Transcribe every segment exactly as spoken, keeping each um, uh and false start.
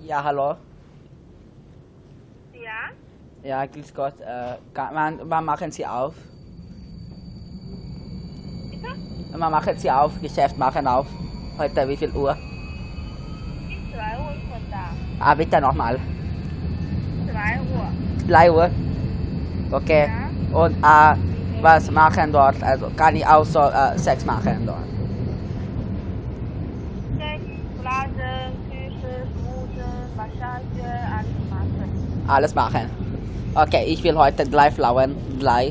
Ja, hallo. Ja? Ja, grüß Gott. Äh, wann, wann machen Sie auf? Bitte? Wann machen Sie auf? Geschäft machen auf. Heute wie viel Uhr? Bis zwei Uhr ist man da. Ah, bitte nochmal. zwei Uhr. drei Uhr? Okay. Ja? Und äh, was machen dort? Also kann ich auch so äh, Sex machen dort? Sex, Blasen, Küche, Schmusen, Massage, alles machen. Alles machen. Okay, ich will heute drei Frauen. Drei.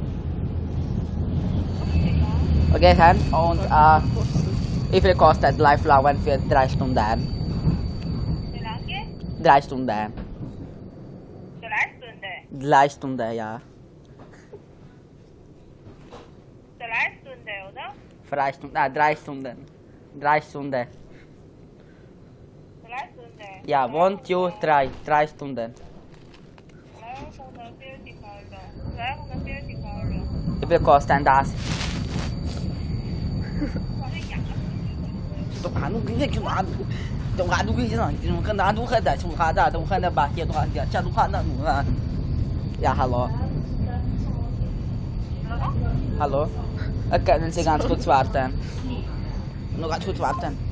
Okay, dann. Und äh, wie viel kostet drei Frauen für drei Stunden? Wie lange? Drei Stunden. Drei Stunden. Drei Stunden, ja. Drei Stunden, oder? Drei Stunden. Ah, drei Stunden. Drei Stunden. Drei Stunden. Ja, one, two, drei. Drei Stunden. dreihundertvierzig Euro. dreihundertvierzig Euro. Wie viel kostet das? Tôi khá đúng cái chúng ăn tôi khá đúng cái gì rồi chúng khá đúng cái đấy chúng khá đã chúng khá đã bà kia chúng khá đã cha chúng khá đã đúng là ja hallo hallo okay, können Sie ganz kurz warten nur ganz kurz warten